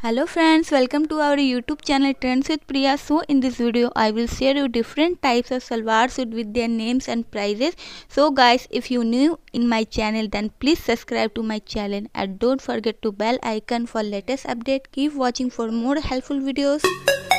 Hello friends, welcome to our YouTube channel Trends with Priya. So in this video I will share you different types of salwar suit with their names and prices. So guys, if you new in my channel then please subscribe to my channel and don't forget to bell icon for latest update. Keep watching for more helpful videos.